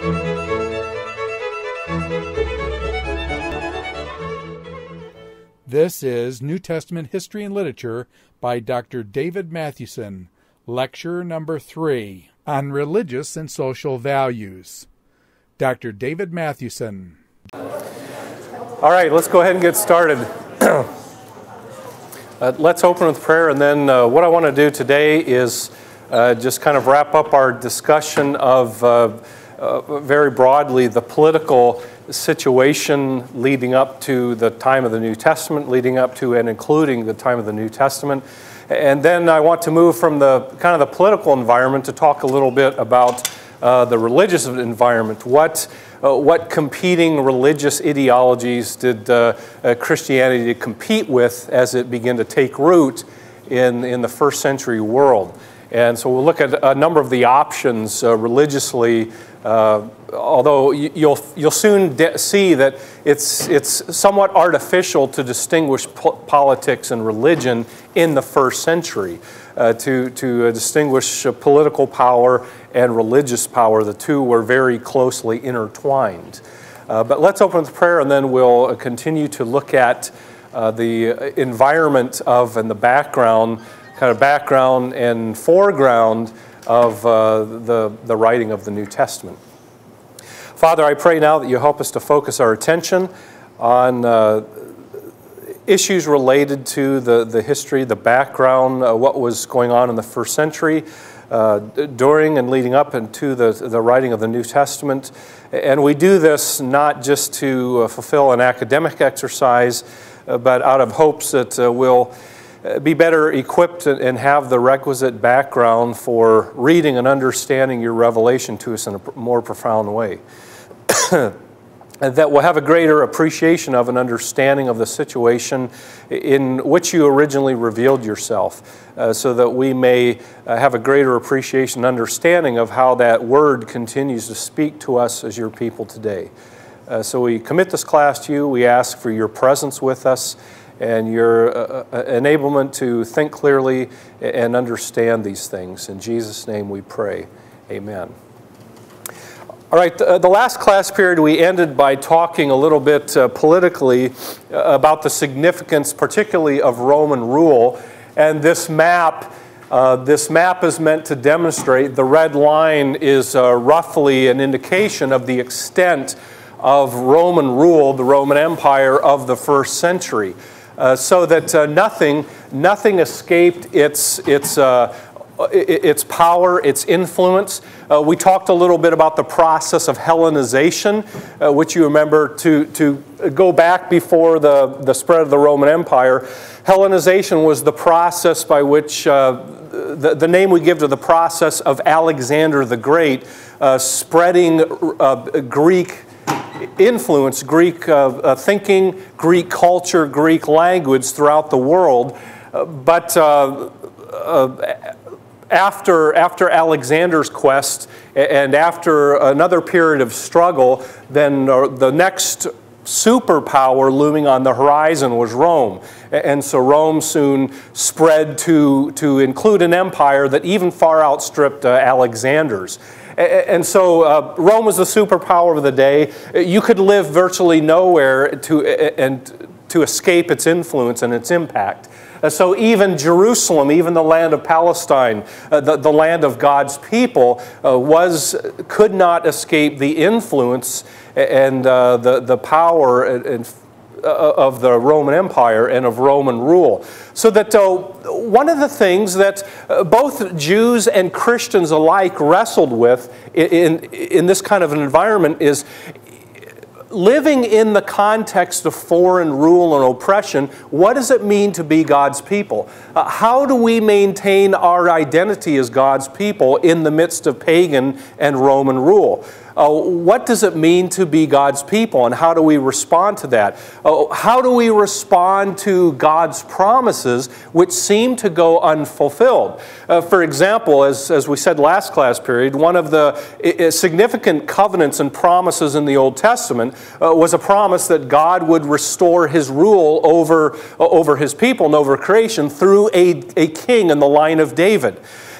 This is New Testament History and Literature by Dr. David Mathewson, Lecture Number 3, on Religious and Social Values. Dr. David Mathewson. All right, let's go ahead and get started. Let's open with prayer, and then what I want to do today is just kind of wrap up our discussion of very broadly the political situation leading up to the time of the New Testament, leading up to and including the time of the New Testament. And then I want to move from the kind of the political environment to talk a little bit about the religious environment. What competing religious ideologies did Christianity compete with as it began to take root in the first century world? And so we'll look at a number of the options religiously, although you'll soon see that it's somewhat artificial to distinguish politics and religion in the first century, to distinguish political power and religious power. The two were very closely intertwined. But let's open with prayer, and then we'll continue to look at the environment of and the background and foreground of the writing of the New Testament. Father, I pray now that you help us to focus our attention on issues related to the history, the background, what was going on in the first century, during and leading up into the writing of the New Testament. And we do this not just to fulfill an academic exercise, but out of hopes that we'll be better equipped and have the requisite background for reading and understanding your revelation to us in a more profound way. And that we'll have a greater appreciation of and understanding of the situation in which you originally revealed yourself, so that we may have a greater appreciation and understanding of how that word continues to speak to us as your people today. So we commit this class to you. We ask for your presence with us and your enablement to think clearly and understand these things. In Jesus' name we pray. Amen. All right, the last class period we ended by talking a little bit politically about the significance particularly of Roman rule. And this map is meant to demonstrate, the red line is roughly an indication of the extent of Roman rule, the Roman Empire of the first century. So that nothing escaped its power, its influence. We talked a little bit about the process of Hellenization, which you remember to go back before the spread of the Roman Empire. Hellenization was the process by which, the name we give to the process of Alexander the Great, spreading Greek influence, Greek thinking, Greek culture, Greek language throughout the world. But after Alexander's quest and after another period of struggle, then the next superpower looming on the horizon was Rome. And so Rome soon spread to include an empire that even far outstripped Alexander's. And so Rome was the superpower of the day. You could live virtually nowhere to escape its influence and its impact. So even Jerusalem, even the land of Palestine, the land of God's people, could not escape the influence and the power of the Roman Empire and of Roman rule. So that one of the things that both Jews and Christians alike wrestled with in this kind of an environment is living in the context of foreign rule and oppression. What does it mean to be God's people? How do we maintain our identity as God's people in the midst of pagan and Roman rule? What does it mean to be God's people, and how do we respond to that? How do we respond to God's promises which seem to go unfulfilled? For example, as we said last class period, one of the significant covenants and promises in the Old Testament was a promise that God would restore his rule over his people and over creation through a king in the line of David.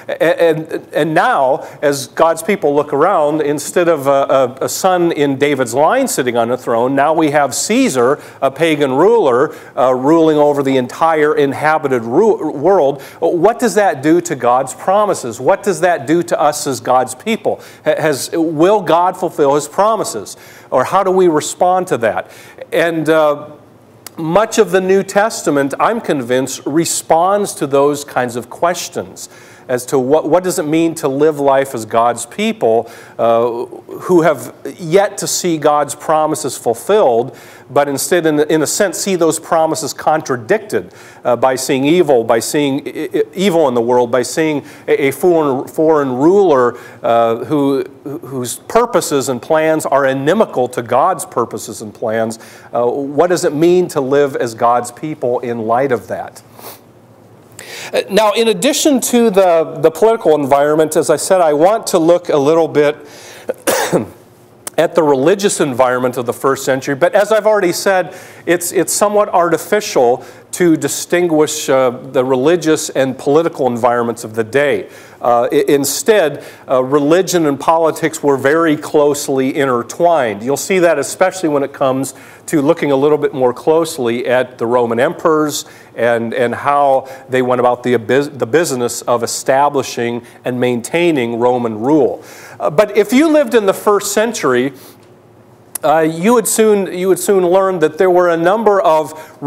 And now, as God's people look around, instead of a son in David's line sitting on a throne, now we have Caesar, a pagan ruler, ruling over the entire inhabited world. What does that do to God's promises? What does that do to us as God's people? Will God fulfill His promises? Or how do we respond to that? And much of the New Testament, I'm convinced, responds to those kinds of questions as to what does it mean to live life as God's people who have yet to see God's promises fulfilled, but instead, in a sense, see those promises contradicted by seeing evil in the world, by seeing a foreign ruler whose purposes and plans are inimical to God's purposes and plans. What does it mean to live as God's people in light of that? Now, in addition to the political environment, as I said, I want to look a little bit at the religious environment of the first century. But as I've already said, it's somewhat artificial to distinguish the religious and political environments of the day. Instead, religion and politics were very closely intertwined. You'll see that especially when it comes to looking a little bit more closely at the Roman emperors and how they went about the business of establishing and maintaining Roman rule. But if you lived in the first century, you would soon learn that there were a number of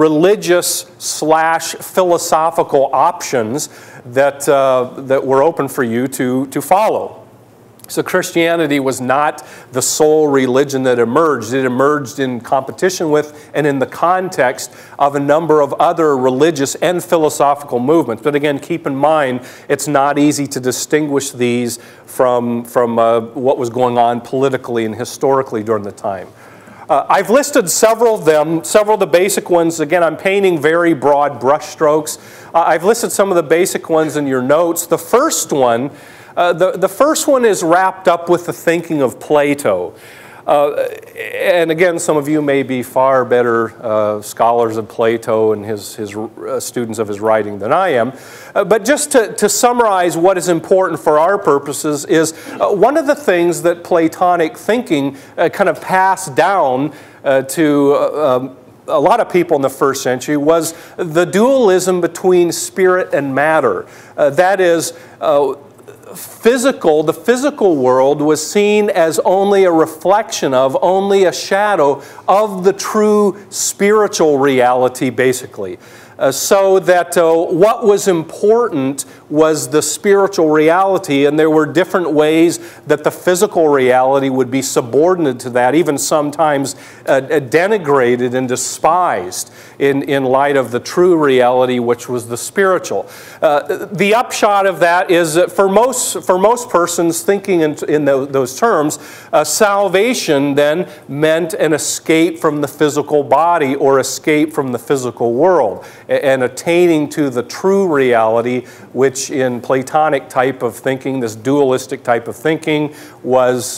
religious/philosophical options that were open for you to follow. So Christianity was not the sole religion that emerged. It emerged in competition with and in the context of a number of other religious and philosophical movements. But again, keep in mind, it's not easy to distinguish these from what was going on politically and historically during the time. I've listed several of them, several of the basic ones. Again, I'm painting very broad brushstrokes. I've listed some of the basic ones in your notes. The first one is wrapped up with the thinking of Plato. And again, some of you may be far better scholars of Plato and his students of his writing than I am. But just to summarize what is important for our purposes is one of the things that Platonic thinking kind of passed down to a lot of people in the first century was the dualism between spirit and matter. That is, the physical world was seen as only a reflection of, only a shadow of the true spiritual reality, basically. So that what was important was the spiritual reality, and there were different ways that the physical reality would be subordinate to that, even sometimes denigrated and despised in light of the true reality, which was the spiritual. The upshot of that is that for most persons thinking in those terms, salvation then meant an escape from the physical body or escape from the physical world, and attaining to the true reality, which in Platonic type of thinking, this dualistic type of thinking, was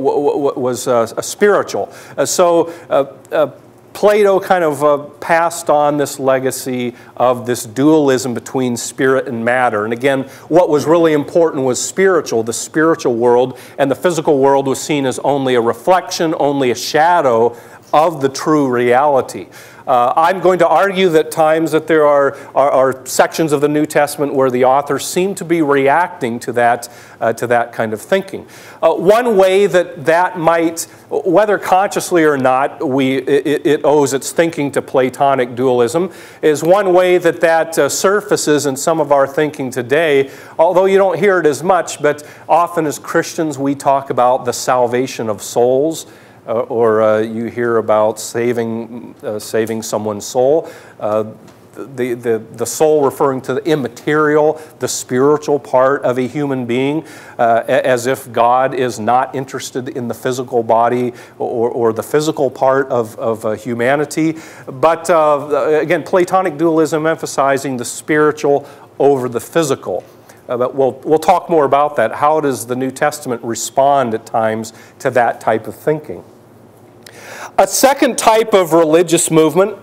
spiritual. So Plato kind of passed on this legacy of this dualism between spirit and matter. And again, what was really important was spiritual, the spiritual world, and the physical world was seen as only a reflection, only a shadow of the true reality. I'm going to argue that times that there are sections of the New Testament where the authors seem to be reacting to that kind of thinking. One way that might, whether consciously or not, it owes its thinking to Platonic dualism, is one way that surfaces in some of our thinking today, although you don't hear it as much, but often as Christians we talk about the salvation of souls. Or you hear about saving someone's soul. The soul referring to the immaterial, the spiritual part of a human being, as if God is not interested in the physical body or the physical part of humanity. But again, Platonic dualism emphasizing the spiritual over the physical. But we'll talk more about that. How does the New Testament respond at times to that type of thinking? A second type of religious movement.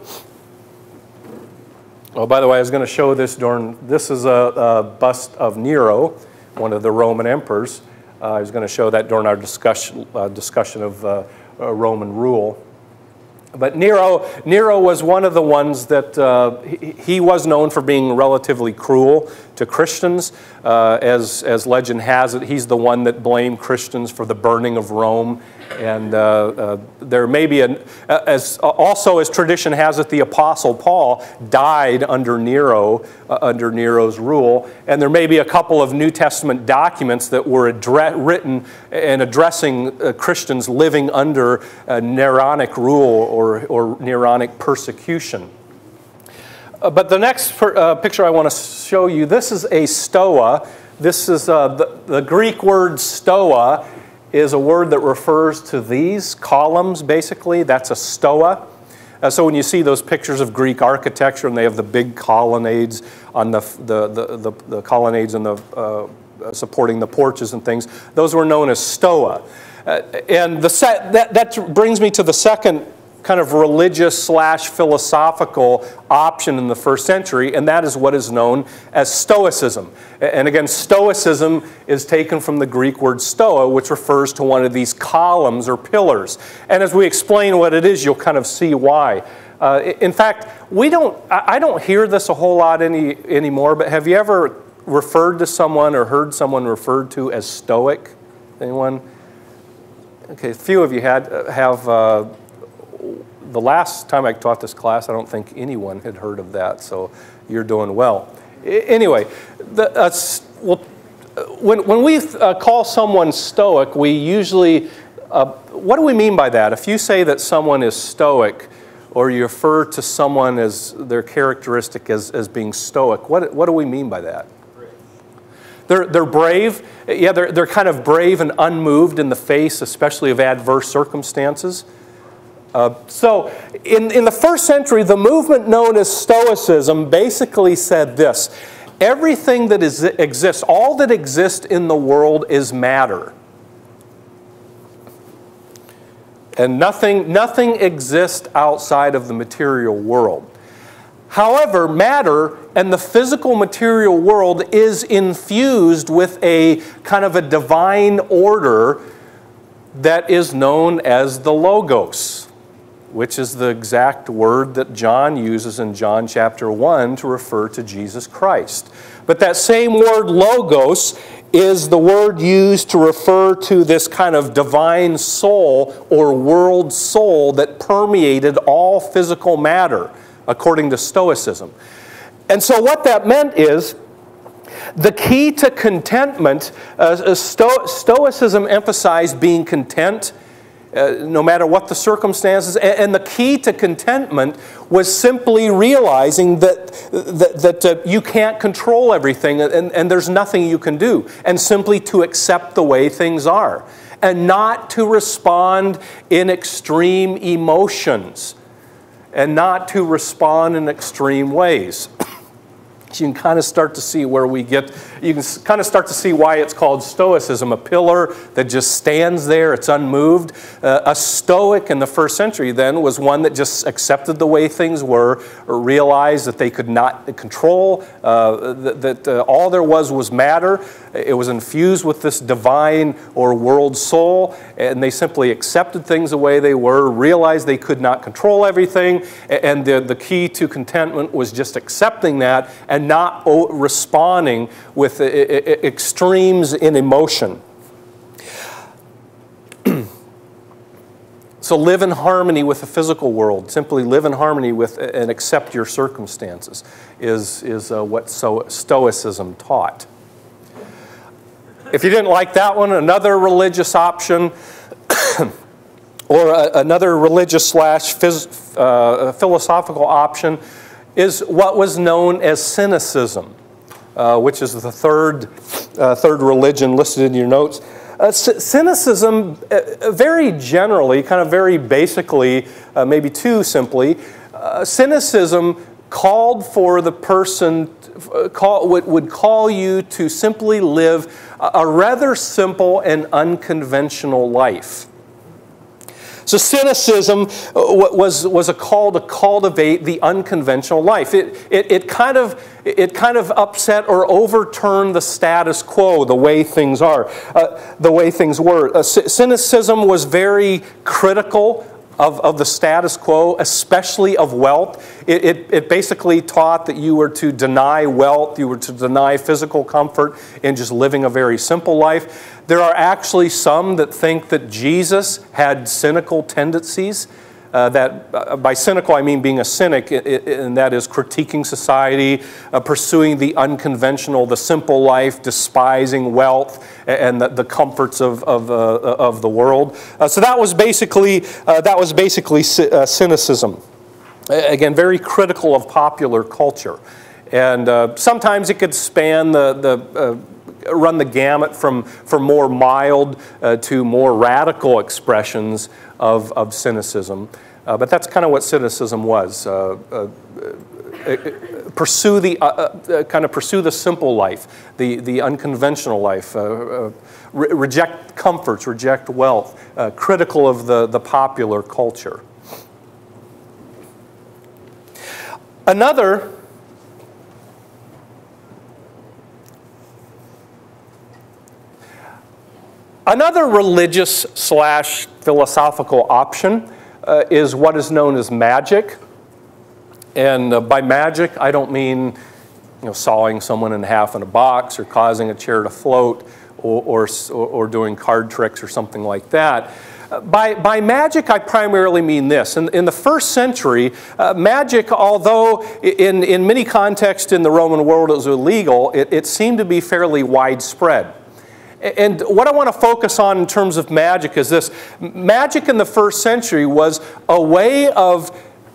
Oh, by the way, I was going to show this this is a bust of Nero, one of the Roman emperors. I was going to show that during our discussion of Roman rule. But Nero was one of the ones that he was known for being relatively cruel to Christians. As legend has it, he's the one that blamed Christians for the burning of Rome. And there may be, as tradition has it, the Apostle Paul died under Nero's rule. And there may be a couple of New Testament documents that were written and addressing Christians living under Neronic rule or Neronic persecution. But the next picture I want to show you, this is a stoa. This is the Greek word stoa is a word that refers to these columns, basically. That's a stoa. So when you see those pictures of Greek architecture and they have the big colonnades on the colonnades and the supporting the porches and things, those were known as stoa. And that brings me to the second kind of religious / philosophical option in the first century, and that is what is known as Stoicism. And again, Stoicism is taken from the Greek word stoa, which refers to one of these columns or pillars. And as we explain what it is, you'll kind of see why. In fact, I don't hear this a whole lot anymore, but have you ever referred to someone or heard someone referred to as Stoic? Anyone? Okay, a few of you have. The last time I taught this class, I don't think anyone had heard of that, so you're doing well. Anyway, when we call someone stoic, we usually, what do we mean by that? If you say that someone is stoic, or you refer to someone as their characteristic as being stoic, what do we mean by that? They're brave. Yeah, they're kind of brave and unmoved in the face, especially of adverse circumstances. So in the first century, the movement known as Stoicism basically said this: everything that exists, all that exists in the world is matter. And nothing exists outside of the material world. However, matter and the physical material world is infused with a kind of a divine order that is known as the Logos, which is the exact word that John uses in John chapter 1 to refer to Jesus Christ. But that same word Logos is the word used to refer to this kind of divine soul or world soul that permeated all physical matter, according to Stoicism. And so what that meant is, the key to contentment, Stoicism emphasized being content no matter what the circumstances. And the key to contentment was simply realizing that you can't control everything and there's nothing you can do. And simply to accept the way things are. And not to respond in extreme emotions. And not to respond in extreme ways. You can kind of start to see you can kind of start to see why it's called Stoicism, a pillar that just stands there, it's unmoved. A Stoic in the first century then was one that just accepted the way things were, or realized that they could not control, that all there was matter. It was infused with this divine or world soul, and they simply accepted things the way they were, realized they could not control everything, and the key to contentment was just accepting that and not responding with extremes in emotion. So live in harmony with the physical world. Simply live in harmony with and accept your circumstances is what Stoicism taught. If you didn't like that one, another religious option or another religious / philosophical option is what was known as cynicism, which is the third religion listed in your notes. Cynicism, very generally, kind of very basically, maybe too simply, cynicism called for the person, would call you to simply live a rather simple and unconventional life. So cynicism was a call to cultivate the unconventional life. It kind of upset or overturned the status quo, the way things are, the way things were. Cynicism was very critical of the status quo, especially of wealth. It basically taught that you were to deny wealth, you were to deny physical comfort in just living a very simple life. There are actually some that think that Jesus had cynical tendencies. By cynical I mean being a cynic, and that is critiquing society, pursuing the unconventional, the simple life, despising wealth and the comforts of the world. So that was basically cynicism. Again, very critical of popular culture, and sometimes it could span run the gamut from more mild to more radical expressions of cynicism. But that's kind of what cynicism was. Pursue the simple life, the unconventional life, reject comforts, reject wealth, critical of the popular culture. Another religious / philosophical option is what is known as magic. And by magic, I don't mean sawing someone in half in a box or causing a chair to float or doing card tricks or something like that. By magic, I primarily mean this. In the first century, magic, although in many contexts in the Roman world it was illegal, it seemed to be fairly widespread. And what I want to focus on in terms of magic is this. Magic in the first century was a way of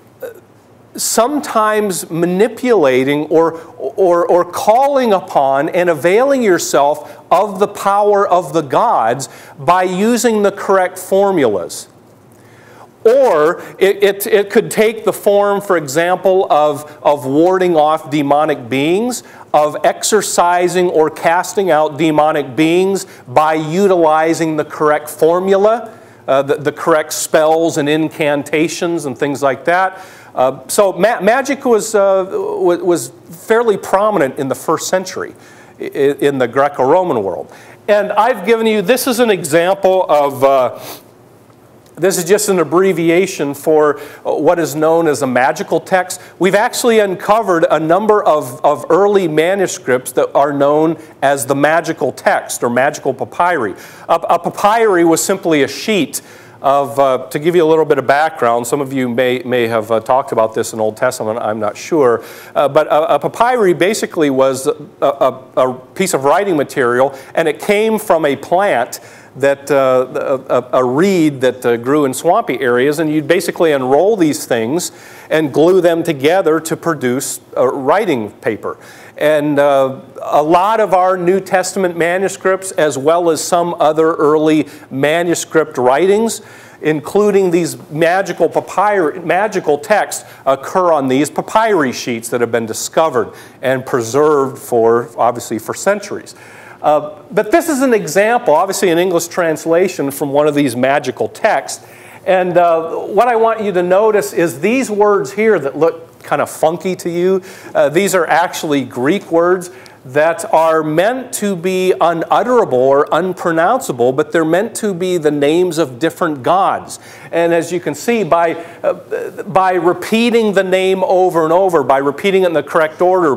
sometimes manipulating or calling upon and availing yourself of the power of the gods by using the correct formulas. Or it could take the form, for example, of warding off demonic beings, of exorcising or casting out demonic beings by utilizing the correct formula, the correct spells and incantations and things like that. So magic was fairly prominent in the first century in the Greco-Roman world. And I've given you, this is an example of... This is just an abbreviation for what is known as a magical text. We've actually uncovered a number of early manuscripts that are known as the magical text or magical papyri. A papyri was simply a sheet of, to give you a little bit of background, some of you may have talked about this in Old Testament, I'm not sure, but a papyri basically was a piece of writing material, and it came from a plant that a reed that grew in swampy areas, and you'd basically unroll these things and glue them together to produce writing paper. And a lot of our New Testament manuscripts, as well as some other early manuscript writings, including these magical texts, occur on these papyri sheets that have been discovered and preserved obviously for centuries. But this is an example, obviously an English translation from one of these magical texts. And what I want you to notice is these words here that look kind of funky to you. These are actually Greek words that are meant to be unutterable or unpronounceable, but they're meant to be the names of different gods. And as you can see, by repeating the name over and over, by repeating it in the correct order,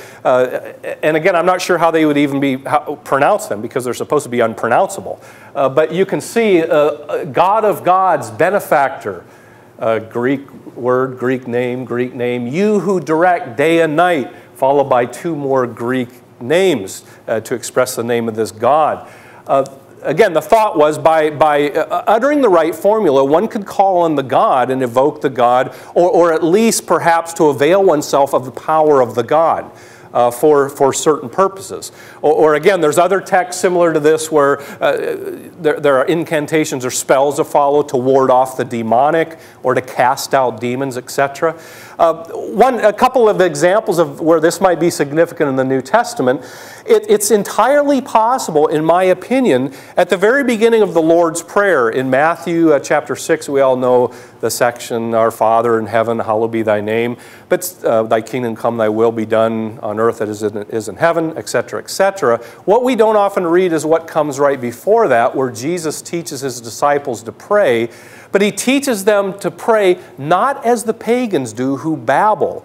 and again, I'm not sure how they would even pronounce them because they're supposed to be unpronounceable. But you can see God of gods, benefactor, Greek word, Greek name, you who direct day and night, followed by two more Greek names to express the name of this God. Again, the thought was by uttering the right formula, one could call on the God and evoke the God, or at least perhaps to avail oneself of the power of the God for certain purposes. Or again, there's other texts similar to this where there are incantations or spells to follow to ward off the demonic or to cast out demons, etc. A couple of examples of where this might be significant in the New Testament It's entirely possible, in my opinion, at the very beginning of the Lord's Prayer in Matthew chapter 6, we all know the section, Our Father in heaven, hallowed be thy name, but thy kingdom come, thy will be done on earth as it is in heaven, etc., etc. What we don't often read is what comes right before that, where Jesus teaches his disciples to pray, but he teaches them to pray not as the pagans do who babble,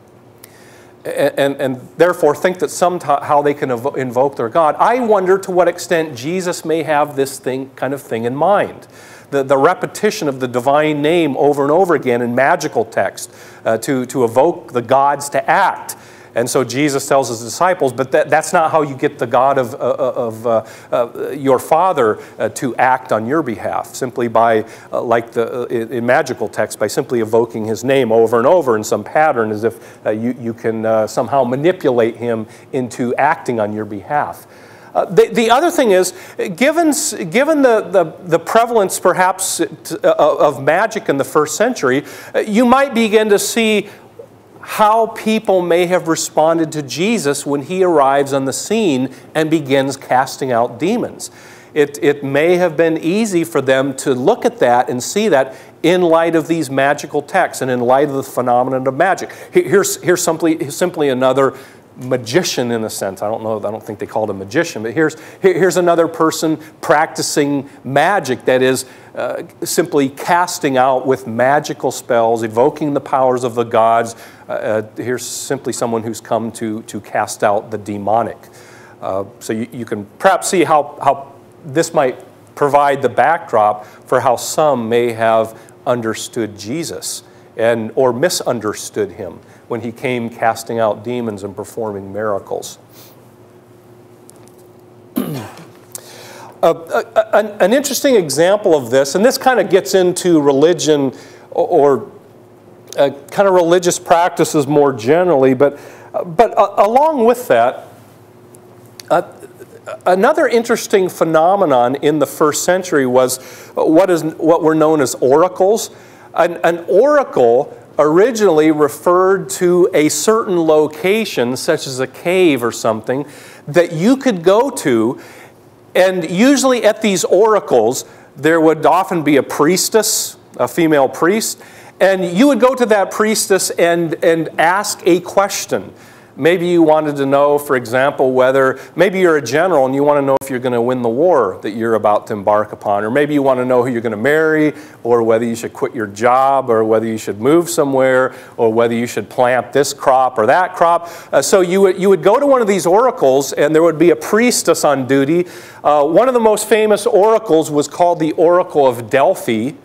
and therefore think that somehow they can invoke their God. I wonder to what extent Jesus may have this kind of thing in mind. The repetition of the divine name over and over again in magical text to evoke the gods to act. And so Jesus tells his disciples, but that's not how you get the God of your Father to act on your behalf, simply by, in magical text, by simply evoking his name over and over in some pattern, as if you can somehow manipulate him into acting on your behalf. The other thing is, given the prevalence perhaps of magic in the first century, you might begin to see how people may have responded to Jesus when he arrives on the scene and begins casting out demons. It may have been easy for them to look at that and see that in light of these magical texts and in light of the phenomenon of magic. Here's simply another magician, in a sense. I don't think they called him a magician, but here's another person practicing magic, that is simply casting out with magical spells, evoking the powers of the gods. Here's simply someone who's come to cast out the demonic. So you can perhaps see how this might provide the backdrop for how some may have understood Jesus or misunderstood him when he came casting out demons and performing miracles. An interesting example of this, and this kind of gets into religion or kind of religious practices more generally, but along with that, another interesting phenomenon in the first century was what were known as oracles. An oracle originally referred to a certain location, such as a cave or something, that you could go to, and usually at these oracles there would often be a priestess, a female priest, and you would go to that priestess and ask a question. Maybe you wanted to know, for example, maybe you're a general and you want to know if you're going to win the war that you're about to embark upon, or maybe you want to know who you're going to marry, or whether you should quit your job, or whether you should move somewhere, or whether you should plant this crop or that crop. So you would go to one of these oracles, and there would be a priestess on duty. One of the most famous oracles was called the Oracle of Delphi.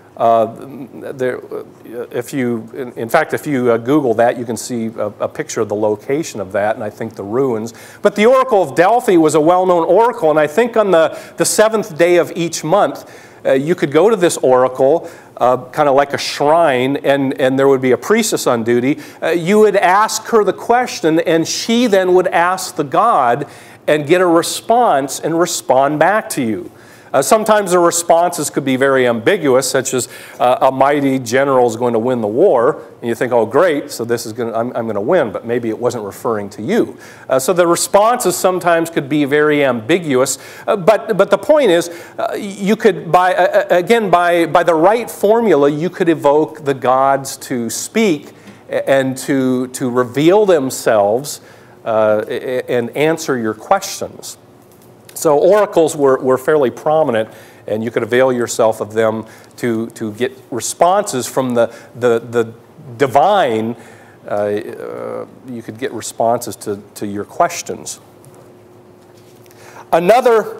If you Google that, you can see a picture of the location of that, and I think the ruins. But the Oracle of Delphi was a well-known oracle, and I think on the seventh day of each month, you could go to this oracle, kind of like a shrine, and there would be a priestess on duty. You would ask her the question, and she then would ask the god and get a response and respond back to you. Sometimes the responses could be very ambiguous, such as a mighty general is going to win the war, and you think, oh great, so this is I'm going to win, but maybe it wasn't referring to you. So the responses sometimes could be very ambiguous, but the point is, you could, by the right formula, you could evoke the gods to speak and to reveal themselves and answer your questions. So oracles were fairly prominent, and you could avail yourself of them to get responses from the divine. You could get responses to your questions. Another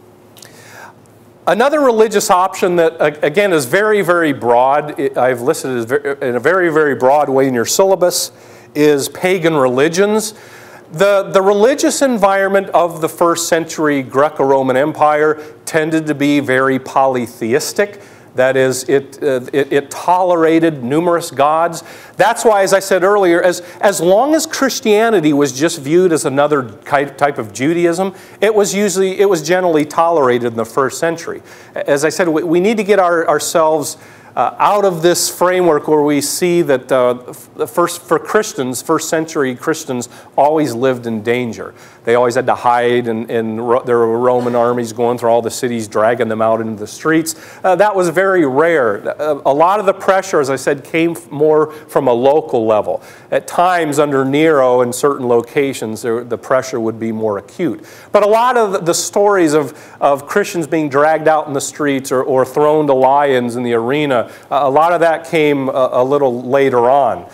religious option that, again, is very, very broad, I've listed it in a very, very broad way in your syllabus, is pagan religions. The religious environment of the first century Greco-Roman Empire tended to be very polytheistic. That is, it tolerated numerous gods. That's why, as I said earlier, as long as Christianity was just viewed as another type of Judaism, it was generally tolerated in the first century. As I said, we need to get ourselves out of this framework where we see that for Christians, first century Christians always lived in danger. They always had to hide, and there were Roman armies going through all the cities, dragging them out into the streets. That was very rare. A lot of the pressure, as I said, came more from a local level. At times, under Nero in certain locations, the pressure would be more acute. But a lot of the stories of Christians being dragged out in the streets or thrown to lions in the arena, a lot of that came a little later on.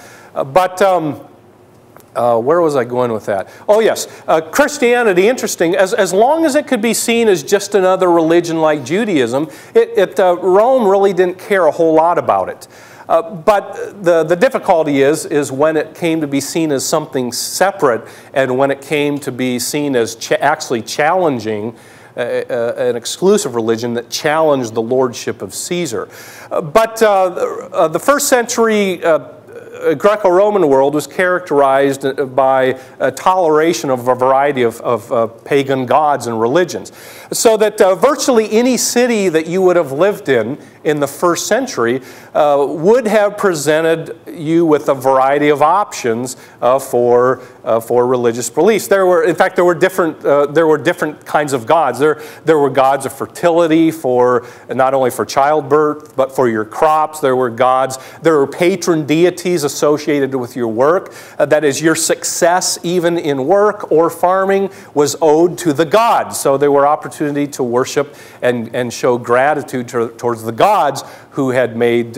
Where was I going with that? Oh yes, Christianity, interesting, as long as it could be seen as just another religion like Judaism, Rome really didn't care a whole lot about it. But the difficulty is when it came to be seen as something separate, and when it came to be seen as actually challenging an exclusive religion that challenged the lordship of Caesar. But the first century Greco-Roman world was characterized by a toleration of a variety of pagan gods and religions. So that virtually any city that you would have lived in the first century would have presented you with a variety of options for religious beliefs. In fact, there were different kinds of gods. There were gods of fertility, not only for childbirth, but for your crops. There were patron deities associated with your work. That is, your success even in work or farming was owed to the gods. So there were opportunities to worship and show gratitude towards the gods who had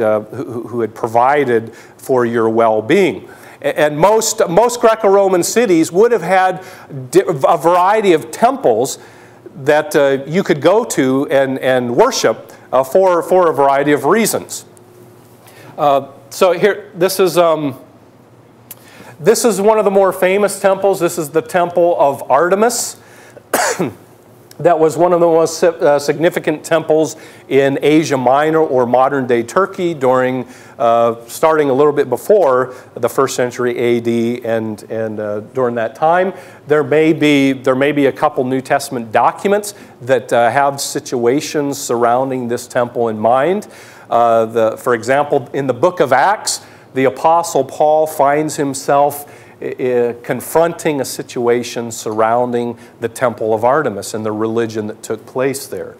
provided for your well-being. And most Greco-Roman cities would have had a variety of temples that you could go to and worship for a variety of reasons. So here, this is one of the more famous temples. This is the Temple of Artemis. That was one of the most significant temples in Asia Minor or modern-day Turkey starting a little bit before the first century AD, and during that time. There may be a couple New Testament documents that have situations surrounding this temple in mind. For example, in the book of Acts, the Apostle Paul finds himself confronting a situation surrounding the Temple of Artemis and the religion that took place there.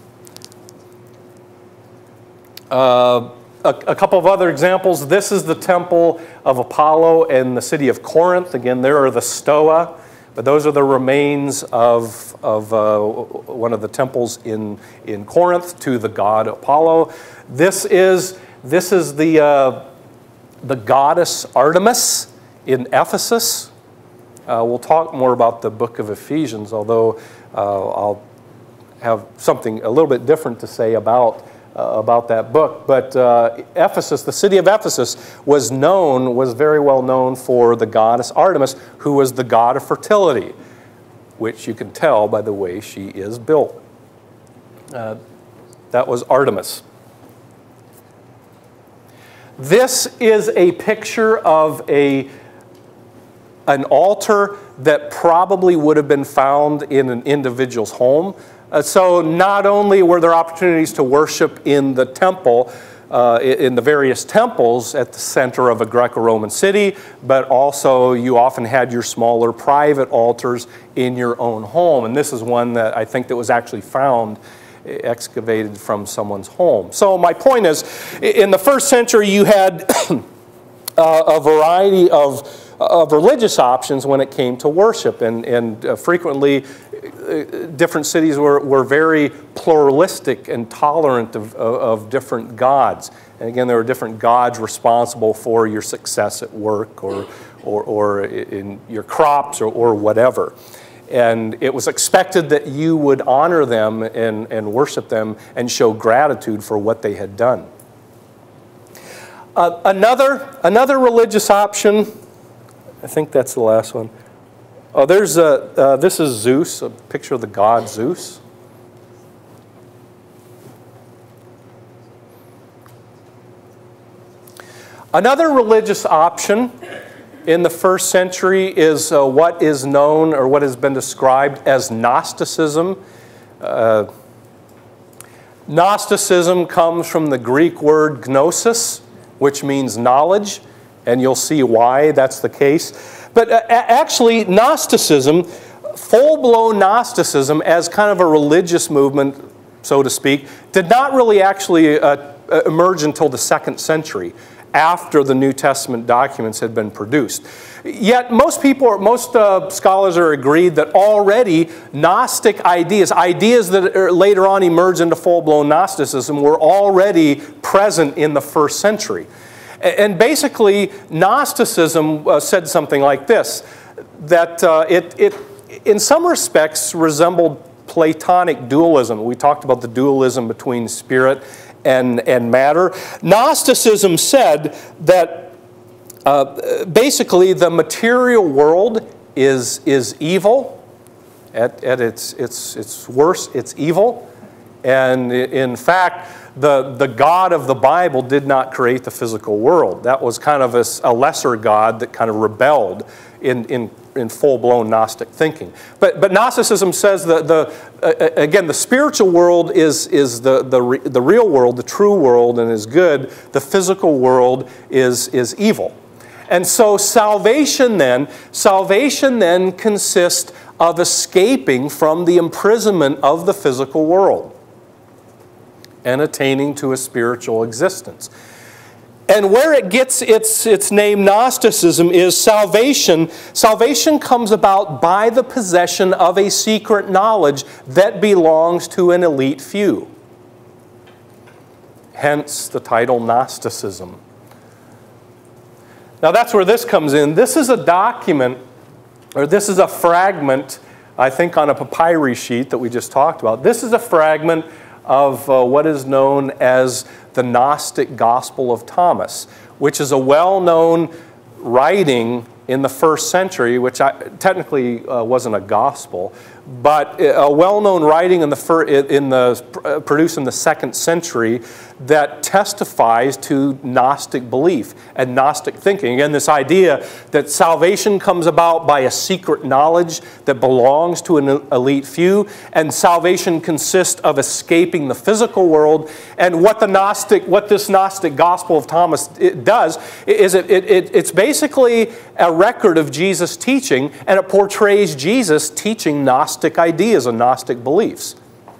A couple of other examples. This is the Temple of Apollo in the city of Corinth. Again, there are the Stoa, but those are the remains of one of the temples in Corinth to the god Apollo. This is the goddess Artemis in Ephesus. We'll talk more about the book of Ephesians, although I'll have something a little bit different to say about that book. But Ephesus, the city of Ephesus, was very well known for the goddess Artemis, who was the god of fertility, which you can tell by the way she is built. That was Artemis. This is a picture of an altar that probably would have been found in an individual's home. So not only were there opportunities to worship in the temple, in the various temples at the center of a Greco-Roman city, but also you often had your smaller private altars in your own home. And this is one that I think that was actually found excavated from someone's home. So my point is, in the first century you had a variety of religious options when it came to worship, and frequently different cities were very pluralistic and tolerant of different gods. And again, there were different gods responsible for your success at work or in your crops or whatever. And it was expected that you would honor them and worship them and show gratitude for what they had done. Another religious option, I think that's the last one. Oh, this is Zeus, a picture of the god Zeus. Another religious option in the first century is what is known or what has been described as Gnosticism. Gnosticism comes from the Greek word gnosis, which means knowledge, and you'll see why that's the case. But actually, Gnosticism, full-blown Gnosticism as kind of a religious movement, so to speak, did not really actually emerge until the 2nd century, after the New Testament documents had been produced. Yet most scholars are agreed that already Gnostic ideas that later on emerged into full-blown Gnosticism, were already present in the 1st century. And basically, Gnosticism said something like this, that it in some respects resembled Platonic dualism. We talked about the dualism between spirit and matter. Gnosticism said that basically the material world is evil. At its worst, it's evil. And in fact, the God of the Bible did not create the physical world. That was kind of a lesser God that kind of rebelled in full-blown Gnostic thinking. But Gnosticism says that again, the spiritual world is the real world, the true world, and is good. The physical world is evil. And so salvation then consists of escaping from the imprisonment of the physical world and attaining to a spiritual existence. And where it gets its name Gnosticism is salvation. Salvation comes about by the possession of a secret knowledge that belongs to an elite few. Hence the title Gnosticism. Now that's where this comes in. This is a document, or this is a fragment, I think on a papyrus sheet that we just talked about. This is a fragment of what is known as the Gnostic Gospel of Thomas, which is a well-known writing in the 1st century, which technically wasn't a gospel, but a well-known writing produced in the 2nd century that testifies to Gnostic belief and Gnostic thinking. Again, this idea that salvation comes about by a secret knowledge that belongs to an elite few, and salvation consists of escaping the physical world. And what this Gnostic Gospel of Thomas does is it's basically a record of Jesus' teaching, and it portrays Jesus teaching Gnostic ideas and Gnostic beliefs.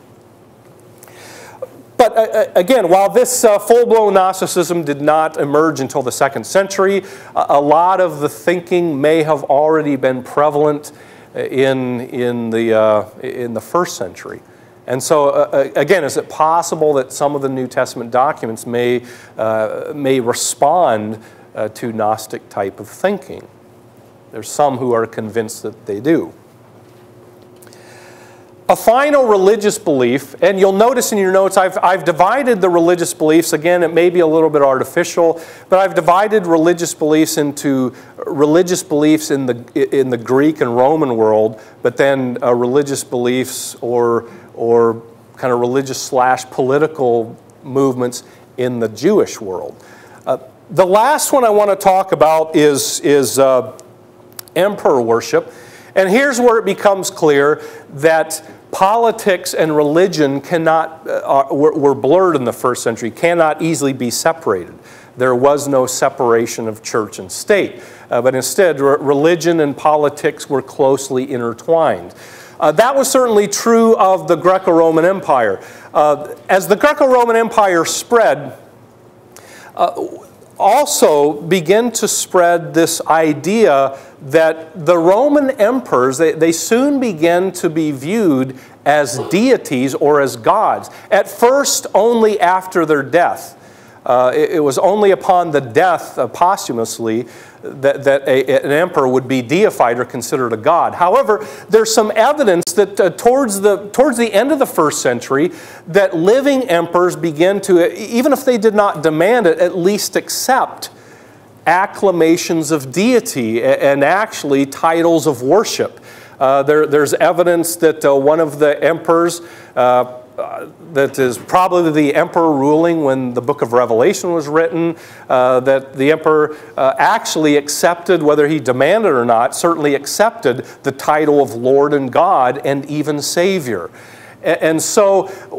But again, while this full-blown Gnosticism did not emerge until the 2nd century, a lot of the thinking may have already been prevalent in the 1st century. And so, again, is it possible that some of the New Testament documents may respond to Gnostic type of thinking? There's some who are convinced that they do. A final religious belief, and you'll notice in your notes I've divided the religious beliefs. Again, it may be a little bit artificial, but I've divided religious beliefs into religious beliefs in the Greek and Roman world, but then religious beliefs or kind of religious/political movements in the Jewish world. The last one I want to talk about is emperor worship. And here's where it becomes clear that politics and religion were blurred in the 1st century, cannot easily be separated. There was no separation of church and state, but instead religion and politics were closely intertwined. That was certainly true of the Greco-Roman Empire. As the Greco-Roman Empire spread, also began to spread this idea that the Roman emperors, they soon began to be viewed as deities or as gods. At first, only after their death. It was only upon the death posthumously that an emperor would be deified or considered a god. However, there's some evidence that towards the end of the 1st century, that living emperors began to, even if they did not demand it, at least accept acclamations of deity and actually titles of worship. There's evidence that one of the emperors, that is probably the emperor ruling when the book of Revelation was written, that the emperor actually accepted, whether he demanded or not, certainly accepted the title of Lord and God and even Savior. And so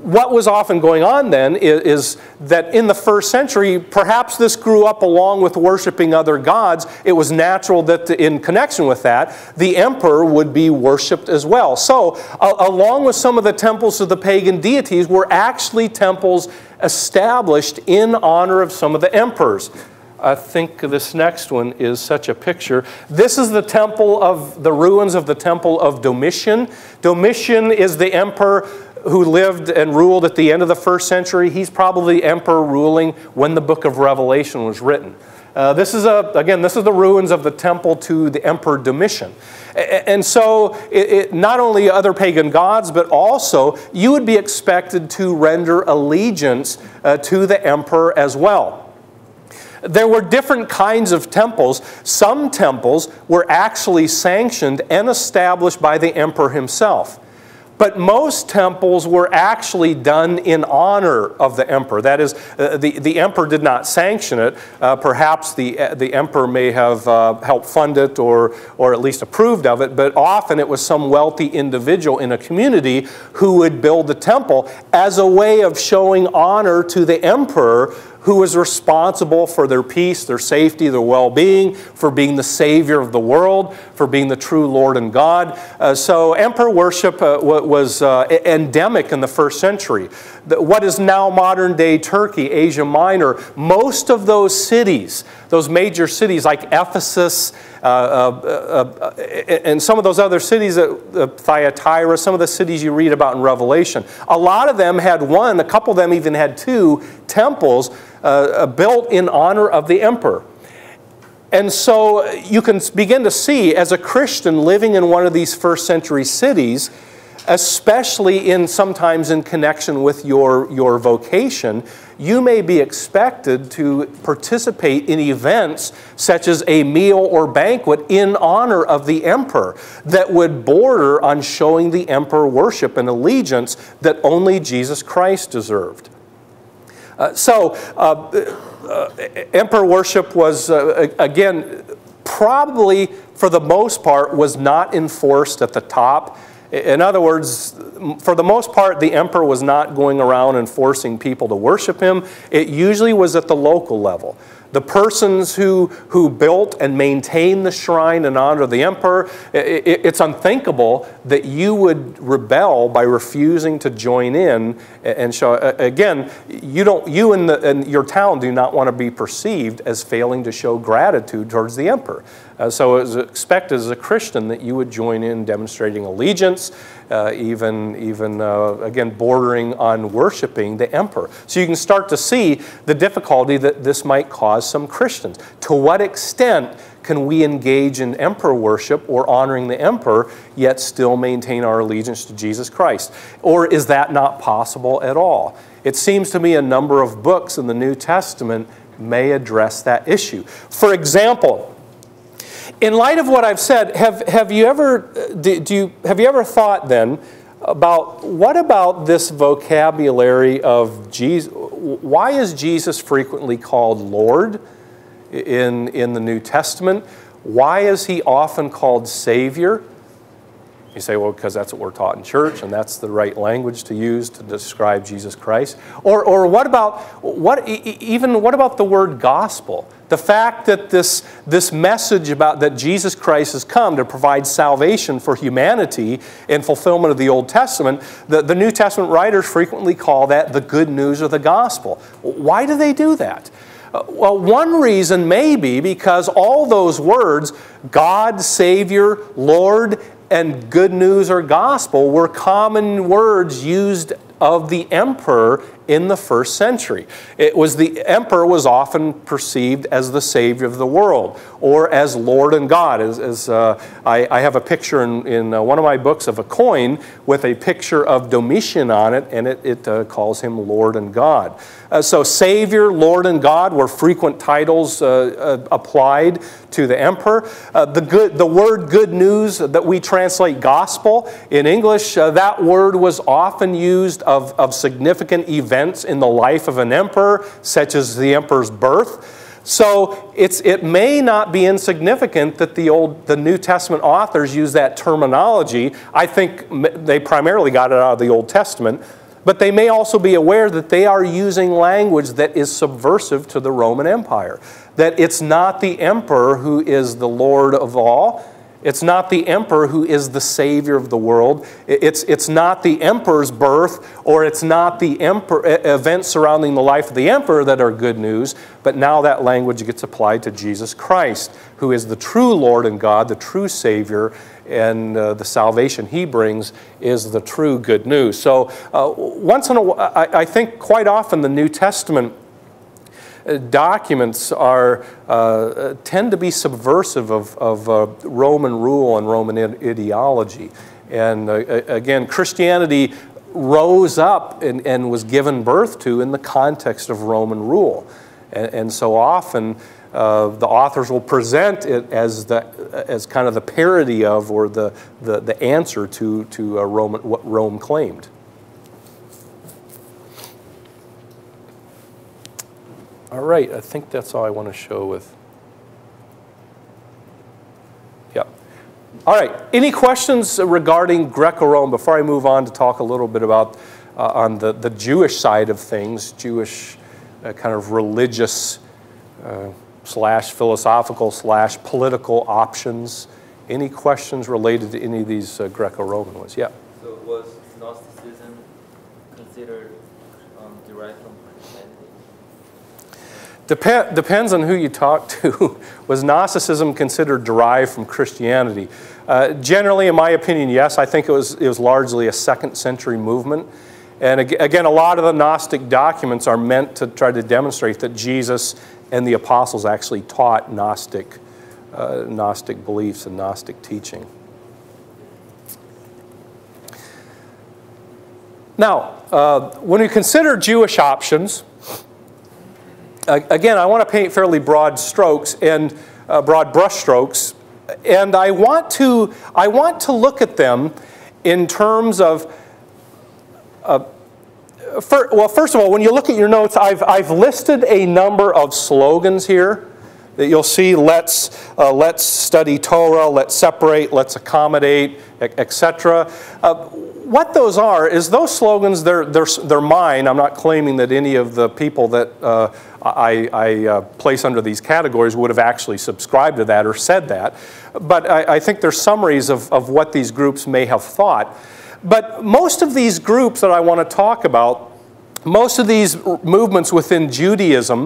what was often going on then is that in the first century, perhaps this grew up along with worshiping other gods. It was natural that in connection with that, the emperor would be worshipped as well. So, along with some of the temples of the pagan deities were actually temples established in honor of some of the emperors. I think this next one is such a picture. This is the ruins of the temple of Domitian. Domitian is the emperor who lived and ruled at the end of the first century. He's probably the emperor ruling when the book of Revelation was written. This is the ruins of the temple to the emperor Domitian. And so not only other pagan gods, but also you would be expected to render allegiance to the emperor as well. There were different kinds of temples. Some temples were actually sanctioned and established by the emperor himself. But most temples were actually done in honor of the emperor. That is, the emperor did not sanction it. Perhaps the emperor may have helped fund it or at least approved of it, but often it was some wealthy individual in a community who would build the temple as a way of showing honor to the emperor, who was responsible for their peace, their safety, their well-being, for being the Savior of the world, for being the true Lord and God. So emperor worship was endemic in the first century. What is now modern-day Turkey, Asia Minor, most of those cities, those major cities like Ephesus, and some of those other cities, Thyatira, some of the cities you read about in Revelation, a lot of them had one, a couple of them even had two temples built in honor of the emperor. And so you can begin to see, as a Christian living in one of these first century cities, especially sometimes in connection with your vocation, you may be expected to participate in events such as a meal or banquet in honor of the emperor that would border on showing the emperor worship and allegiance that only Jesus Christ deserved. Emperor worship was, again, probably for the most part was not enforced at the top. In other words, for the most part, the emperor was not going around and forcing people to worship him. It usually was at the local level. The persons who built and maintained the shrine in honor of the emperor, it's unthinkable that you would rebel by refusing to join in and show. Again, you and your town do not want to be perceived as failing to show gratitude towards the emperor. So it was expected as a Christian that you would join in demonstrating allegiance, again, bordering on worshiping the emperor. So you can start to see the difficulty that this might cause some Christians. To what extent can we engage in emperor worship or honoring the emperor, yet still maintain our allegiance to Jesus Christ? Or is that not possible at all? It seems to me a number of books in the New Testament may address that issue. For example, in light of what I've said, have you ever thought then about what about this vocabulary of Jesus? Why is Jesus frequently called Lord in the New Testament? Why is he often called Savior? You say, well, because that's what we're taught in church, and that's the right language to use to describe Jesus Christ. Or what about the word gospel? The fact that this message about that Jesus Christ has come to provide salvation for humanity in fulfillment of the Old Testament, the New Testament writers frequently call that the good news of the gospel. Why do they do that? Well, one reason may be because all those words, God, Savior, Lord, and good news or gospel, were common words used of the emperor in the first century. The emperor was often perceived as the savior of the world, or as Lord and God. I have a picture in one of my books of a coin with a picture of Domitian on it, and it calls him Lord and God. So Savior, Lord, and God were frequent titles applied to the emperor. The word good news that we translate gospel in English, that word was often used of significant events in the life of an emperor, such as the emperor's birth. So it may not be insignificant that the New Testament authors use that terminology. I think they primarily got it out of the Old Testament. But they may also be aware that they are using language that is subversive to the Roman Empire. That it's not the emperor who is the Lord of all. It's not the emperor who is the Savior of the world. It's not the emperor's birth, or it's not the events surrounding the life of the emperor that are good news, but now that language gets applied to Jesus Christ, who is the true Lord and God, the true Savior, and the salvation He brings is the true good news. So once in a while, I think quite often the New Testament documents tend to be subversive of Roman rule and Roman ideology. And again, Christianity rose up and was given birth to in the context of Roman rule. And so often the authors will present it as kind of the parody of, or the answer to what Rome claimed. All right, I think that's all I want to show with. Yep. All right, any questions regarding Greco-Rome before I move on to talk a little bit about on the Jewish side of things, Jewish kind of religious slash philosophical slash political options? Any questions related to any of these Greco-Roman ones? Yeah. So was Gnosticism considered derived from Christianity? Depends on who you talk to. Was Gnosticism considered derived from Christianity? Generally, in my opinion, yes. I think it was largely a 2nd century movement. And again, a lot of the Gnostic documents are meant to try to demonstrate that Jesus and the apostles actually taught Gnostic beliefs and Gnostic teaching. Now, when we consider Jewish options, again, I want to paint fairly broad strokes and broad brush strokes, and I want to look at them in terms of. First of all, when you look at your notes, I've listed a number of slogans here that you'll see. Let's study Torah. Let's separate. Let's accommodate, etc. What those are is those slogans. They're mine. I'm not claiming that any of the people that I place under these categories would have actually subscribed to that or said that. But I think they're summaries of what these groups may have thought. But most of these groups that I want to talk about, most of these movements within Judaism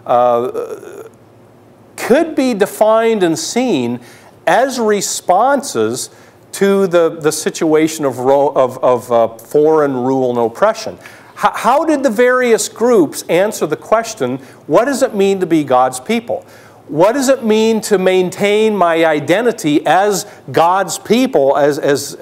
could be defined and seen as responses to the situation of foreign rule and oppression. How did the various groups answer the question, what does it mean to be God's people? What does it mean to maintain my identity as God's people, as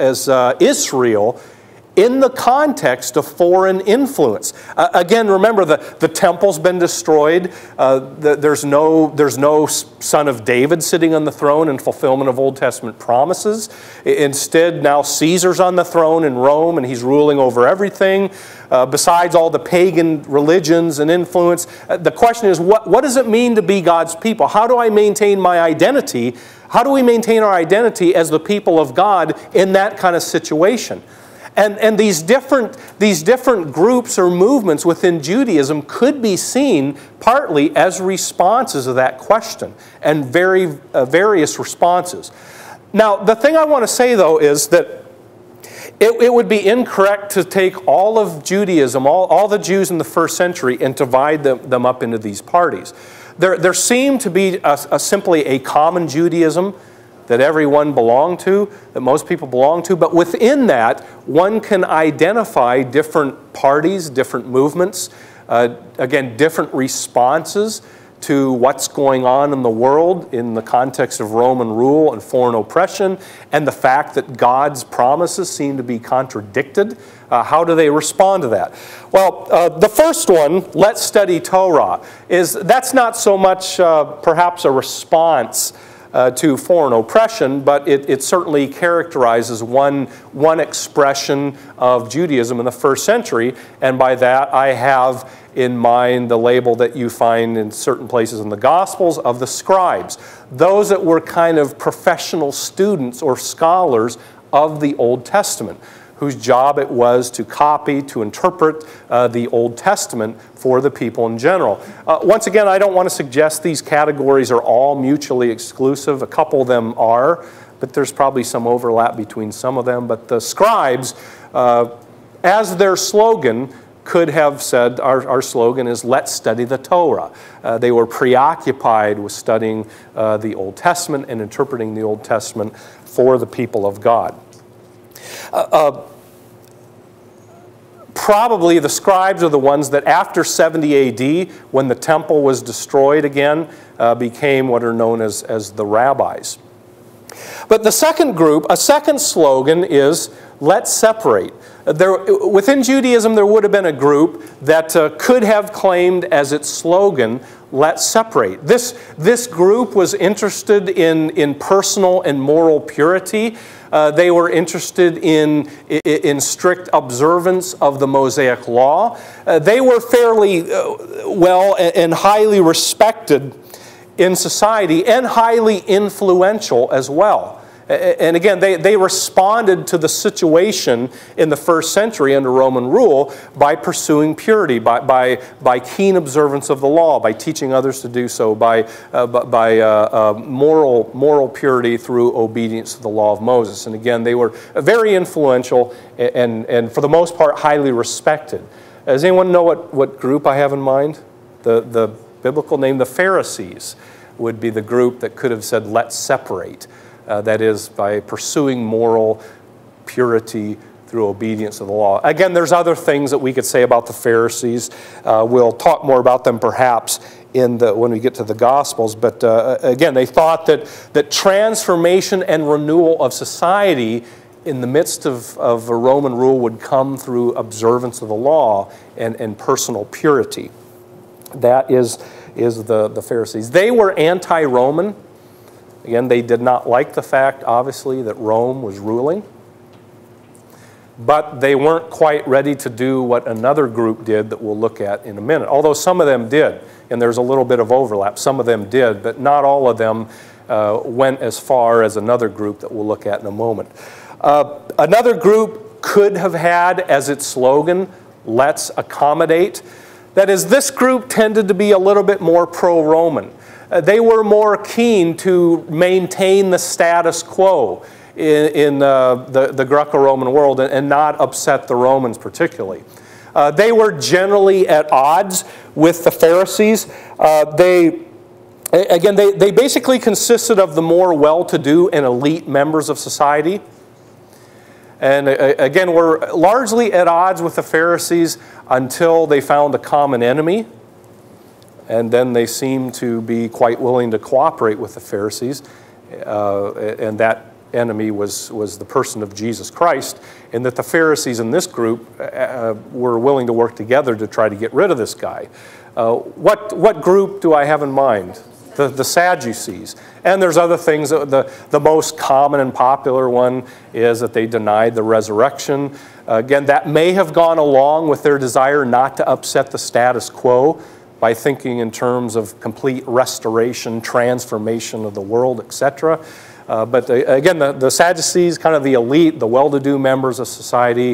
Israel, in the context of foreign influence? Again, remember, the temple's been destroyed. There's no son of David sitting on the throne in fulfillment of Old Testament promises. Instead, now Caesar's on the throne in Rome, and he's ruling over everything. Besides all the pagan religions and influence, the question is, what does it mean to be God's people? How do I maintain my identity? How do we maintain our identity as the people of God in that kind of situation? And these different groups or movements within Judaism could be seen partly as responses to that question, and various responses. Now, the thing I want to say, though, is that it would be incorrect to take all of Judaism, all the Jews in the 1st century, and divide them up into these parties. There seemed to be simply a common Judaism that everyone belonged to, that most people belong to, but within that, one can identify different parties, different movements, again, different responses to what's going on in the world in the context of Roman rule and foreign oppression, and the fact that God's promises seem to be contradicted. How do they respond to that? Well, the first one, let's study Torah, that's not so much perhaps a response to foreign oppression, but it certainly characterizes one expression of Judaism in the 1st century, and by that I have in mind the label that you find in certain places in the Gospels of the scribes, those that were kind of professional students or scholars of the Old Testament, whose job it was to copy, to interpret the Old Testament for the people in general. Once again, I don't want to suggest these categories are all mutually exclusive. A couple of them are, but there's probably some overlap between some of them. But the scribes, as their slogan, could have said, our slogan is, let's study the Torah. They were preoccupied with studying the Old Testament and interpreting the Old Testament for the people of God. Probably the scribes are the ones that after 70 AD, when the temple was destroyed again, became what are known as the rabbis. But the second group, a second slogan is, let's separate. Within Judaism, there would have been a group that could have claimed as its slogan, let's separate. This group was interested in personal and moral purity. They were interested in strict observance of the Mosaic Law. They were fairly well and highly respected in society and highly influential as well. And again, they responded to the situation in the first century under Roman rule by pursuing purity, by keen observance of the law, by teaching others to do so, by moral purity through obedience to the law of Moses. And again, they were very influential and for the most part, highly respected. Does anyone know what group I have in mind? The biblical name, the Pharisees, would be the group that could have said, let's separate. That is, by pursuing moral purity through obedience to the law. Again, there's other things that we could say about the Pharisees. We'll talk more about them perhaps when we get to the Gospels. But again, they thought that transformation and renewal of society in the midst of a Roman rule would come through observance of the law and personal purity. That is the Pharisees. They were anti-Roman. Again, they did not like the fact, obviously, that Rome was ruling. But they weren't quite ready to do what another group did that we'll look at in a minute. Although some of them did, and there's a little bit of overlap. Some of them did, but not all of them went as far as another group that we'll look at in a moment. Another group could have had as its slogan, let's accommodate. That is, this group tended to be a little bit more pro-Roman. They were more keen to maintain the status quo in the Greco-Roman world and not upset the Romans particularly. They were generally at odds with the Pharisees. They basically consisted of the more well-to-do and elite members of society. And again, were largely at odds with the Pharisees until they found a common enemy. And then they seemed to be quite willing to cooperate with the Pharisees. And that enemy was the person of Jesus Christ. And that the Pharisees in this group were willing to work together to try to get rid of this guy. What group do I have in mind? The Sadducees. And there's other things. The most common and popular one is that they denied the resurrection. Again, that may have gone along with their desire not to upset the status quo by thinking in terms of complete restoration, transformation of the world, etc. But again, the Sadducees, kind of the elite, the well-to-do members of society,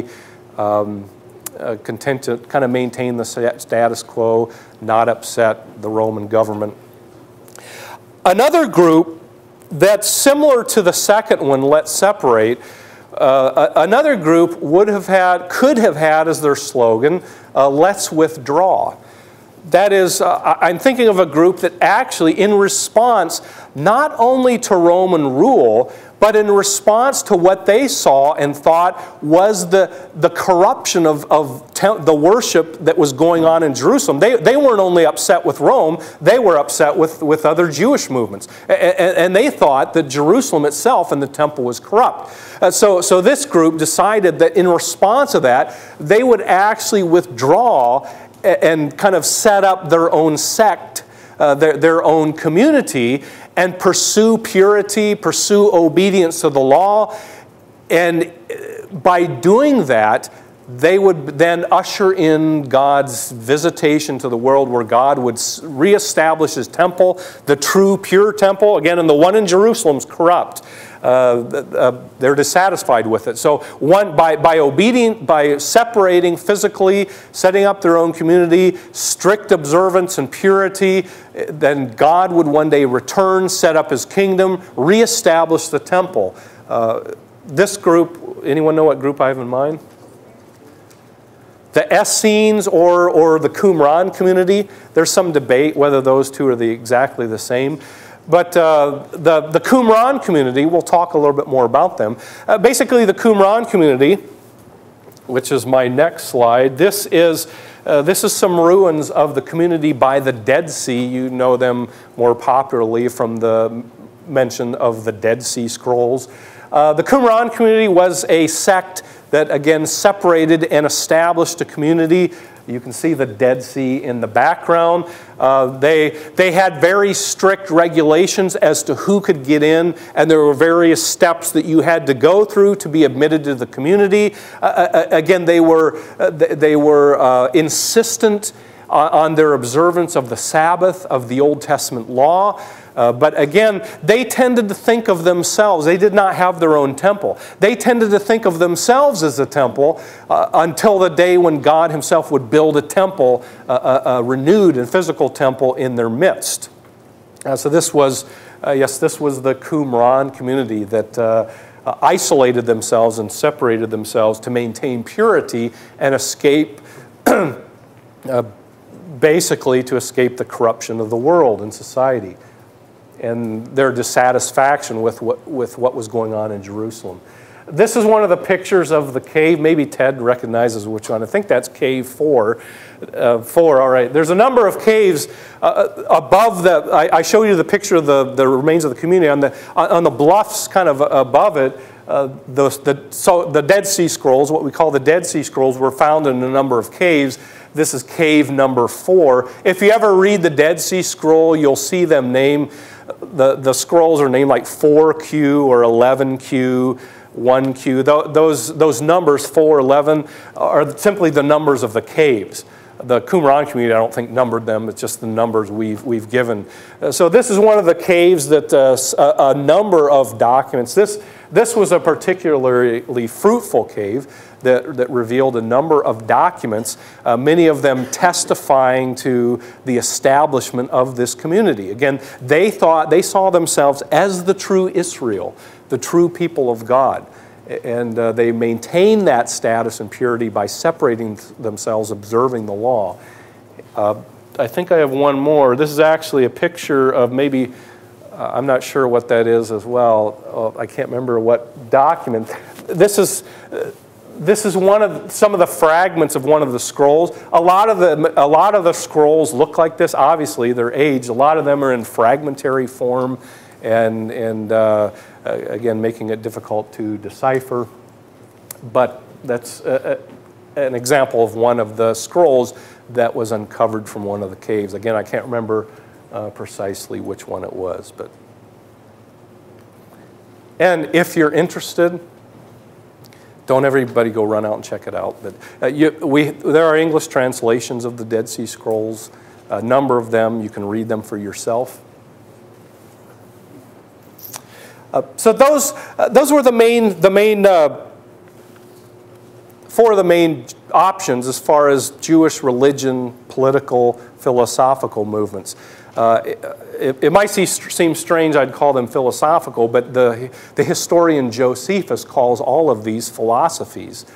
content to kind of maintain the status quo, not upset the Roman government. Another group that's similar to the second one, let's separate, another group could have had as their slogan, let's withdraw. That is, I'm thinking of a group that actually, in response not only to Roman rule, but in response to what they saw and thought was the corruption of the worship that was going on in Jerusalem. They weren't only upset with Rome, they were upset with other Jewish movements. And they thought that Jerusalem itself and the temple was corrupt. So this group decided that in response to that, they would actually withdraw and kind of set up their own sect, their own community, and pursue purity, pursue obedience to the law. And by doing that, they would then usher in God's visitation to the world, where God would reestablish His temple, the true, pure temple. Again, and the one in Jerusalem is corrupt. they're dissatisfied with it. So by separating physically, setting up their own community, strict observance and purity, then God would one day return, set up His kingdom, reestablish the temple. This group, anyone know what group I have in mind? The Essenes or the Qumran community, there's some debate whether those two are exactly the same. But the Qumran community, we'll talk a little bit more about them. Basically, the Qumran community, which is my next slide, this is some ruins of the community by the Dead Sea. You know them more popularly from the mention of the Dead Sea Scrolls. The Qumran community was a sect that, again, separated and established a community. You can see the Dead Sea in the background. They had very strict regulations as to who could get in, and there were various steps that you had to go through to be admitted to the community. Again, they were insistent on their observance of the Sabbath, of the Old Testament law. But again, they tended to think of themselves. They did not have their own temple. They tended to think of themselves as a temple until the day when God Himself would build a temple, a renewed and physical temple in their midst. So this was the Qumran community that isolated themselves and separated themselves to maintain purity and escape, basically to escape the corruption of the world and society, and their dissatisfaction with what was going on in Jerusalem. This is one of the pictures of the cave. Maybe Ted recognizes which one. I think that's cave 4. All right. There's a number of caves above the. I showed you the picture of the remains of the community on the bluffs, kind of above it. So the Dead Sea Scrolls, what we call the Dead Sea Scrolls, were found in a number of caves. This is cave number 4. If you ever read the Dead Sea Scroll, you'll see them named. The scrolls are named like 4Q or 11Q, 1Q. Those numbers, 4, 11, are simply the numbers of the caves. The Qumran community, I don't think, numbered them. It's just the numbers we've given. So this is one of the caves that a number of documents. This was a particularly fruitful cave that revealed a number of documents, many of them testifying to the establishment of this community. Again, they saw themselves as the true Israel, the true people of God. And they maintained that status and purity by separating themselves, observing the law. I think I have one more. This is actually a picture of maybe, I'm not sure what that is as well. I can't remember what document. This is some of the fragments of one of the scrolls. A lot of the scrolls look like this. Obviously, they're aged. A lot of them are in fragmentary form, and again, making it difficult to decipher. But that's an example of one of the scrolls that was uncovered from one of the caves. Again, I can't remember precisely which one it was. And if you're interested, don't everybody go run out and check it out. But there are English translations of the Dead Sea Scrolls, a number of them. You can read them for yourself. So those were four of the main options as far as Jewish religion, political, philosophical movements. It might seem strange I'd call them philosophical, but the historian Josephus calls all of these philosophies.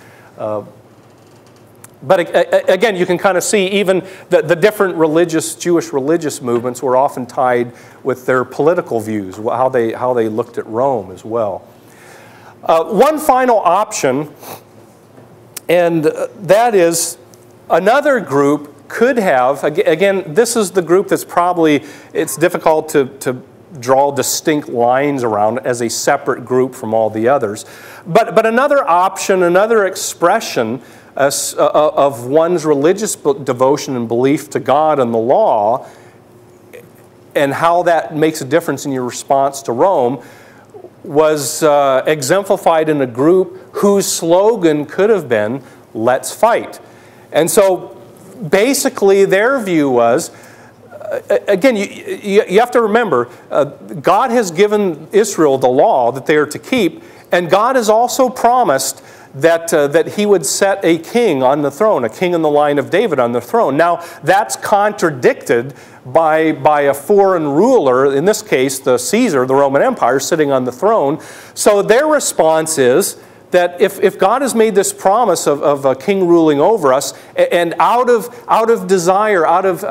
But again, you can kind of see even the different Jewish religious movements were often tied with their political views, how they looked at Rome as well. One final option, and that is another group could have, again, this is the group that's probably, it's difficult to draw distinct lines around as a separate group from all the others. But another option, another expression of one's religious devotion and belief to God and the law, and how that makes a difference in your response to Rome, was exemplified in a group whose slogan could have been, "Let's fight." And so basically their view was, again, you have to remember, God has given Israel the law that they are to keep, and God has also promised that he would set a king on the throne, a king in the line of David on the throne. Now, that's contradicted by a foreign ruler, in this case, the Caesar, the Roman Empire, sitting on the throne. So their response is that if God has made this promise of a king ruling over us, and out of desire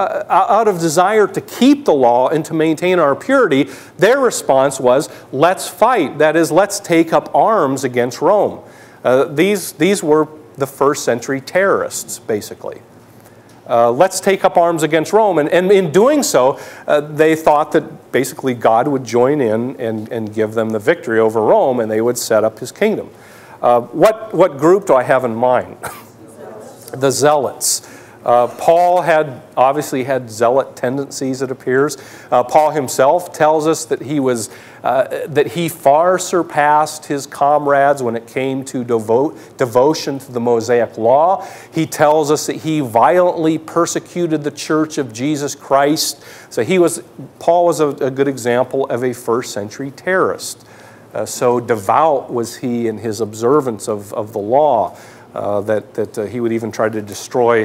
to keep the law and to maintain our purity, their response was, let's fight. That is, let's take up arms against Rome. These were the first century terrorists, basically. Let's take up arms against Rome. And in doing so, they thought that basically God would join in and give them the victory over Rome, and they would set up his kingdom. What group do I have in mind? The Zealots. Paul obviously had zealot tendencies, it appears. Paul himself tells us that he far surpassed his comrades when it came to devotion to the Mosaic law. He tells us that he violently persecuted the church of Jesus Christ. So Paul was a good example of a first century terrorist. So devout was he in his observance of the law that he would even try to destroy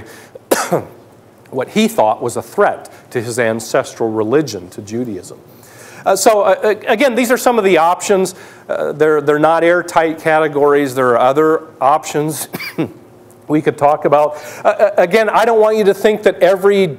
what he thought was a threat to his ancestral religion, to Judaism. Again, these are some of the options. They're not airtight categories. There are other options we could talk about. Again, I don't want you to think that every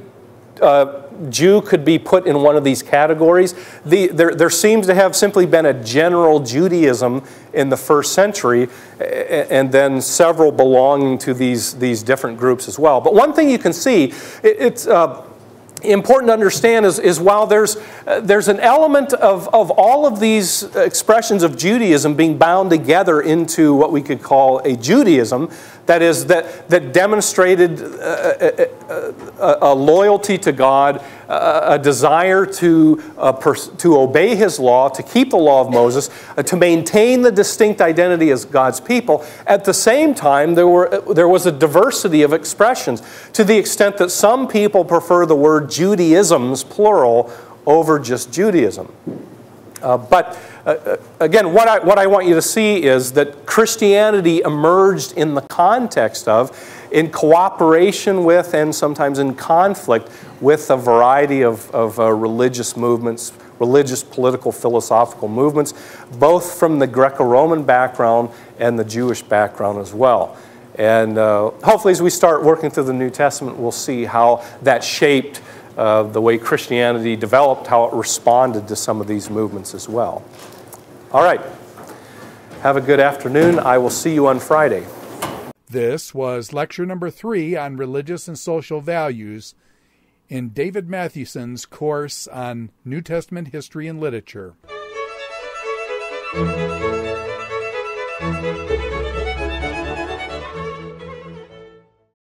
Jew could be put in one of these categories. There seems to have simply been a general Judaism in the first century, and then several belonging to these different groups as well. But one thing you can see, it's important to understand is while there's an element of all of these expressions of Judaism being bound together into what we could call a Judaism, that is, that demonstrated a loyalty to God, a desire to obey his law, to keep the law of Moses, to maintain the distinct identity as God's people. At the same time, there was a diversity of expressions, to the extent that some people prefer the word Judaisms, plural, over just Judaism. But again, what I want you to see is that Christianity emerged in the context of, in cooperation with, and sometimes in conflict with, a variety of religious movements, religious, political, philosophical movements, both from the Greco-Roman background and the Jewish background as well. And hopefully as we start working through the New Testament, we'll see how that shaped the way Christianity developed, how it responded to some of these movements as well. All right. Have a good afternoon. I will see you on Friday. This was lecture number 3 on religious and social values in David Mathewson's course on New Testament history and literature.